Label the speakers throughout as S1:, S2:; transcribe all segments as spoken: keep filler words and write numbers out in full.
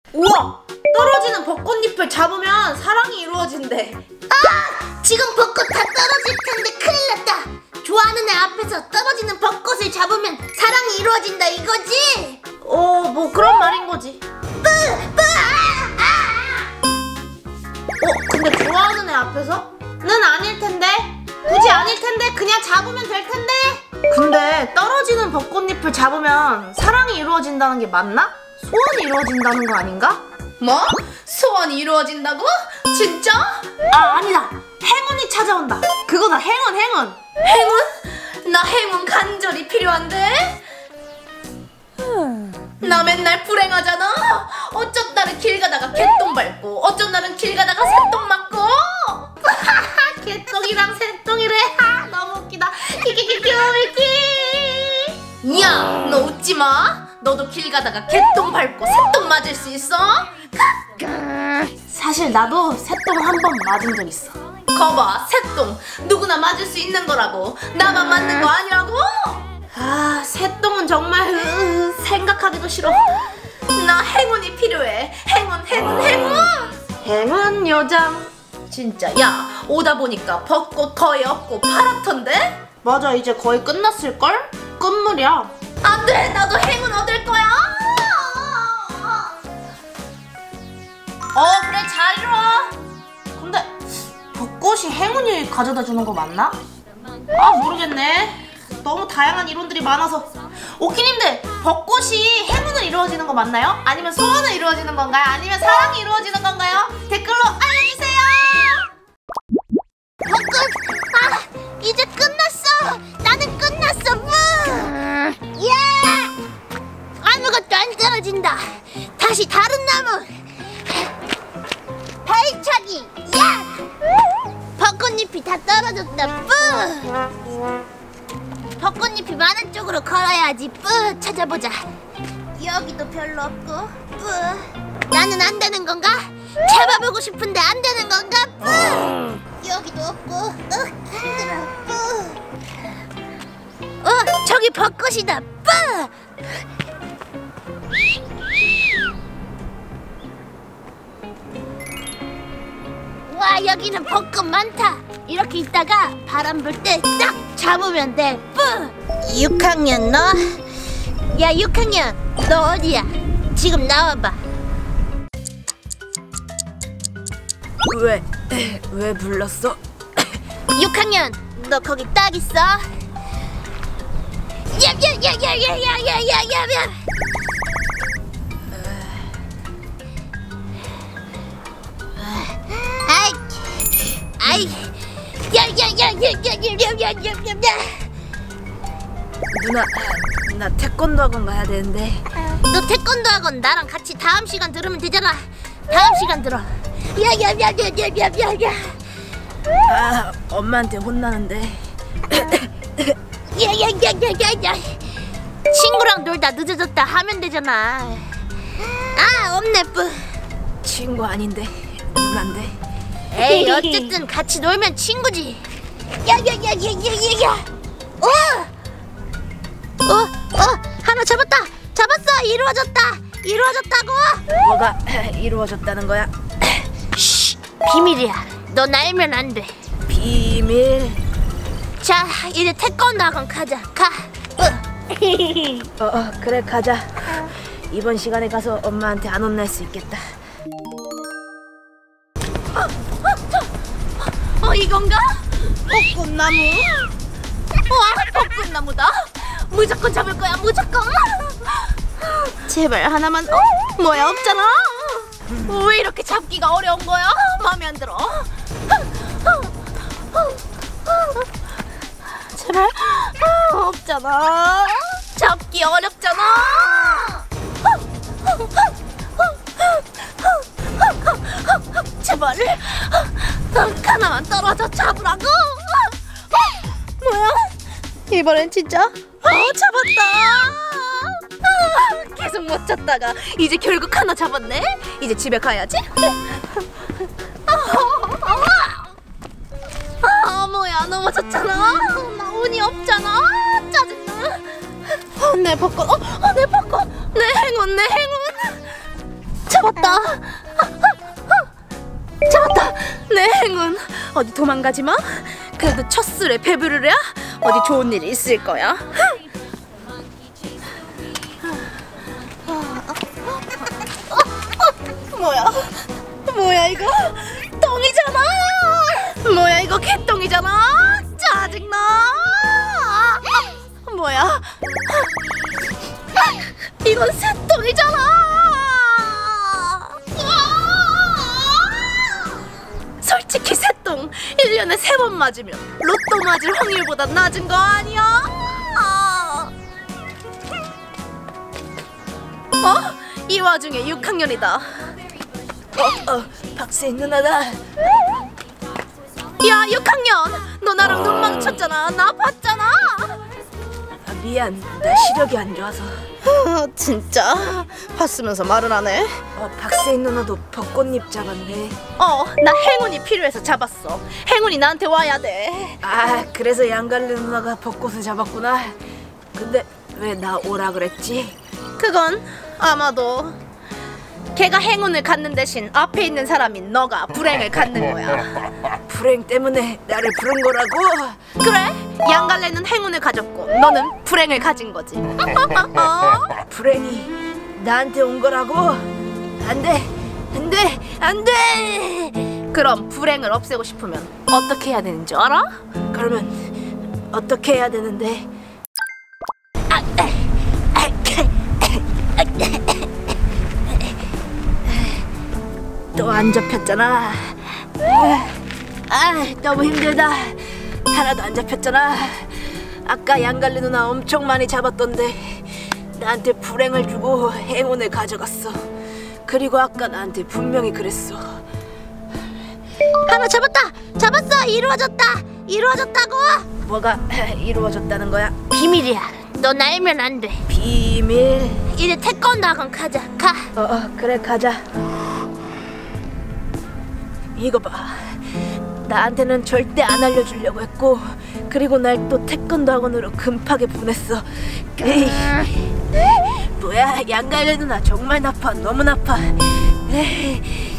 S1: 우와! 떨어지는 벚꽃잎을 잡으면 사랑이 이루어진대.
S2: 아! 지금 벚꽃 다 떨어질 텐데 큰일 났다. 좋아하는 애 앞에서 떨어지는 벚꽃을 잡으면 사랑이 이루어진다 이거지?
S1: 어, 뭐 그런 말인 거지.
S2: 뿌! 뿌! 아! 아!
S1: 어, 근데 좋아하는 애 앞에서?는 아닐 텐데. 굳이 아닐 텐데 그냥 잡으면 될 텐데. 근데 떨어지는 벚꽃잎을 잡으면 사랑이 이루어진다는 게 맞나? 소원이 이루어진다는 거 아닌가?
S3: 뭐? 소원이 이루어진다고? 진짜?
S1: 아, 아니다. 행운이 찾아온다. 그거다. 행운, 행운.
S3: 행운? 나 행운 간절히 필요한데? 나 맨날 불행하잖아. 어쩐 날은 길 가다가 개똥 밟고 어쩐 날은 길 가다가 새똥 맞고.
S1: 개똥이랑 새똥이래. 하, 너무 웃기다. 키키키키 웃기.
S3: 야, 너 웃지 마. 너도 길 가다가 개똥 밟고 새똥 맞을 수 있어?
S1: 사실 나도 새똥 한 번 맞은 적 있어.
S3: 거봐, 새똥 누구나 맞을 수 있는 거라고. 나만 맞는 거 아니라고?
S1: 아, 새똥은 정말 으, 생각하기도 싫어.
S3: 나 행운이 필요해. 행운, 행운, 행운.
S1: 행운 요정.
S3: 진짜 야, 오다 보니까 벚꽃 거의 없고 파랗던데?
S1: 맞아, 이제 거의 끝났을걸? 끝물이야.
S3: 안돼, 나도 행운 얻을 거야.
S1: 어, 그래, 잘 이뤄. 근데 벚꽃이 행운을 가져다 주는 거 맞나? 아, 모르겠네. 너무 다양한 이론들이 많아서. 오키님들, 벚꽃이 행운을 이루어지는 거 맞나요? 아니면 소원을 이루어지는 건가요? 아니면 사랑이 이루어지는 건가요? 댓글로 알려주세요.
S2: 벚꽃! 아! 이제 끝났어! 나는 끝났어! 무! 야! 아무것도 안 떨어진다. 다시 다른 나무. 발차기. 야! 벚꽃잎이 다 떨어졌다. 뿌! 벚꽃잎이 많은 쪽으로 걸어야지. 뿌! 찾아보자. 여기도 별로 없고. 뿌! 나는 안 되는 건가? 잡아보고 싶은데 안 되는 건가? 뿌! 여기도 없고. 으, 힘들어. 뿌! 어, 저기 벚꽃이다. 뿌! 와, 여기는 벚꽃 많다. 이렇게 있다가 바람 불 때 딱 잡으면 돼. 뿌! 육 학년 너? 야, 육 학년 너 어디야? 지금 나와봐.
S1: 왜? 왜 불렀어?
S2: 육 학년 너 거기 딱 있어. 야야야야야야야야야야. 아이 아이 야야야야야야야야야야.
S1: 누나, 나 태권도 학원 가야 되는데.
S2: 너 태권도 학원 나랑 같이 다음 시간 들으면 되잖아. 다음 시간 들어. 야야야야야야야야.
S1: 아, 엄마한테 혼나는데.
S2: 야야야야야야. 친구랑 놀다 늦어졌다 하면 되잖아. 아, 없네. 뿌.
S1: 친구 아닌데 누난데.
S2: 에이, 어쨌든 같이 놀면 친구지. 야야야야야야야. 어! 어! 어! 하나 잡았다! 잡았어! 이루어졌다! 이루어졌다고!
S1: 뭐가 이루어졌다는 거야?
S2: 쉬! 비밀이야. 넌 알면 안 돼.
S1: 비밀.
S2: 자, 이제 태권도 학원 가자. 가! 으.
S1: 어, 어, 그래, 가자. 이번 시간에 가서 엄마한테 안 혼날 수 있겠다.
S3: 어, 어, 이건가?
S1: 벚꽃나무.
S3: 와, 벚꽃나무다. 무조건 잡을 거야, 무조건.
S1: 제발 하나만. 어? 뭐야, 없잖아.
S3: 왜 이렇게 잡기가 어려운 거야? 마음에 안 들어.
S1: 제발. 아, 없잖아.
S3: 잡기 어렵잖아. 제발 하나만 떨어져 잡으라고.
S1: 뭐야? 이번엔 진짜?
S3: 어, 잡았다. 아, 계속 못 잡다가 이제 결국 하나 잡았네. 이제 집에 가야지. 아, 뭐야, 넘어졌잖아. 나 운이 없잖아. 짜증나.
S1: 어, 내 벚꽃. 어,
S3: 어, 내 벚꽃. 내 행운, 내 행운. 자, 잡았다. 잡았다. 내 행운. 어디 도망가지 마. 그래도 첫 술에 배부르랴. 어디 좋은 일이 있을 거야. 뭐야? 뭐야 이거? 똥이잖아. 뭐야 이거 개똥이잖아. 짜증나. 뭐야? 이건 새똥이잖아. 솔직히 새똥 일 년에 세 번 맞으면 로또 맞을 확률보다 낮은 거 아니야? 어? 이 와중에 육 학년이다. 어, 어, 박스에 누나다. 야, 육 학년! 너 나랑 눈 마주쳤잖아. 나 봤잖아. 아, 미안, 나 시력이 안 좋아서. 진짜? 봤으면서 말은 안 해? 어, 박세인 누나도 벚꽃잎 잡았네. 어, 나 행운이 필요해서 잡았어. 행운이 나한테 와야 돼. 아, 그래서 양갈래 누나가 벚꽃을 잡았구나. 근데 왜 나 오라 그랬지? 그건 아마도 걔가 행운을 갖는 대신 앞에 있는 사람인 너가 불행을 갖는 거야. 불행 때문에 나를 부른 거라고? 그래, 양갈래는 행운을 가졌고 너는 불행을 가진 거지. 불행이 나한테 온 거라고? 안 돼, 안 돼, 안 돼! 그럼 불행을 없애고 싶으면 어떻게 해야 되는지 알아? 그러면 어떻게 해야 되는데? 또 안 잡혔잖아. 아, 너무 힘들다. 하나도 안 잡혔잖아. 아까 양갈래 누나 엄청 많이 잡았던데 나한테 불행을 주고 행운을 가져갔어. 그리고 아까 나한테 분명히 그랬어.
S2: 하나 잡았다. 잡았어. 이루어졌다. 이루어졌다고.
S3: 뭐가 이루어졌다는 거야?
S2: 비밀이야. 넌 알면 안 돼.
S3: 비밀?
S2: 이제 태권도 학원 가자. 가.
S3: 어, 어 그래 가자. 이거 봐. 나한테는 절대 안 알려주려고 했고 그리고 날 또 태권도 학원으로 급하게 보냈어. 에이, 뭐야 양갈래 누나 정말 나빠. 너무 나빠. 에이.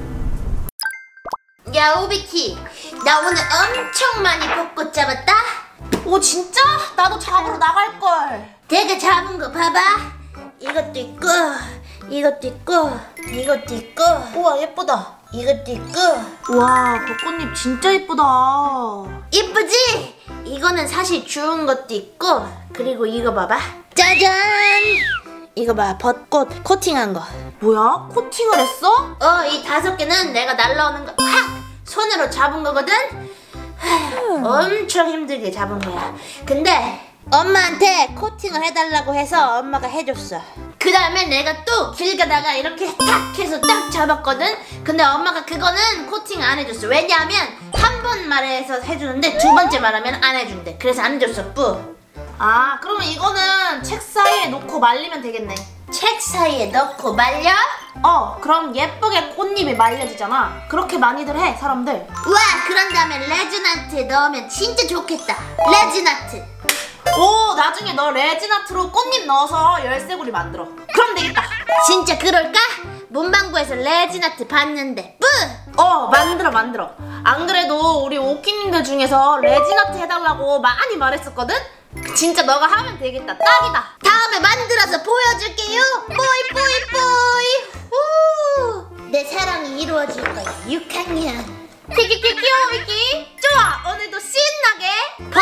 S2: 야 오비키, 나 오늘 엄청 많이 벚꽃 잡았다.
S1: 오 진짜? 나도 잡으러 나갈걸.
S2: 내가 잡은 거 봐봐. 이것도 있고 이것도 있고 이것도 있고.
S1: 우와 예쁘다.
S2: 이것도 있고.
S1: 와 벚꽃잎 진짜 예쁘다.
S2: 이쁘지? 이거는 사실 주운 것도 있고. 그리고 이거 봐봐. 짜잔! 이거 봐, 벚꽃 코팅한 거.
S1: 뭐야? 코팅을 했어?
S2: 어, 이 다섯 개는 내가 날라오는 거 확! 손으로 잡은 거거든? 하, 엄청 힘들게 잡은 거야. 근데 엄마한테 코팅을 해달라고 해서 엄마가 해줬어. 그 다음에 내가 또 길 가다가 이렇게 탁 해서 딱 잡았거든? 근데 엄마가 그거는 코팅 안 해줬어. 왜냐하면 한 번 말해서 해주는데 두 번째 말하면 안 해준대. 그래서 안 해줬어. 뿌.
S1: 아 그러면 이거는 책 사이에 놓고 말리면 되겠네.
S2: 책 사이에 넣고 말려?
S1: 어 그럼 예쁘게 꽃잎이 말려지잖아. 그렇게 많이들 해 사람들.
S2: 우와, 그런 다음에 레진아트에 넣으면 진짜 좋겠다. 레진아트.
S1: 오 나중에 너 레진아트로 꽃잎 넣어서 열쇠고리 만들어. 그럼 되겠다.
S2: 진짜 그럴까? 문방구에서 레진아트 봤는데 뿌!
S1: 어 만들어 만들어. 안 그래도 우리 오키님들 중에서 레진아트 해달라고 많이 말했었거든? 진짜 너가 하면 되겠다. 딱이다.
S2: 다음에 만들어서 보여줄게요. 뿌이 뿌이 뿌이. 후. 내 사랑이 이루어질 거야. 육 학년.
S1: 키키키 키오미키. 좋아 오늘도 신나게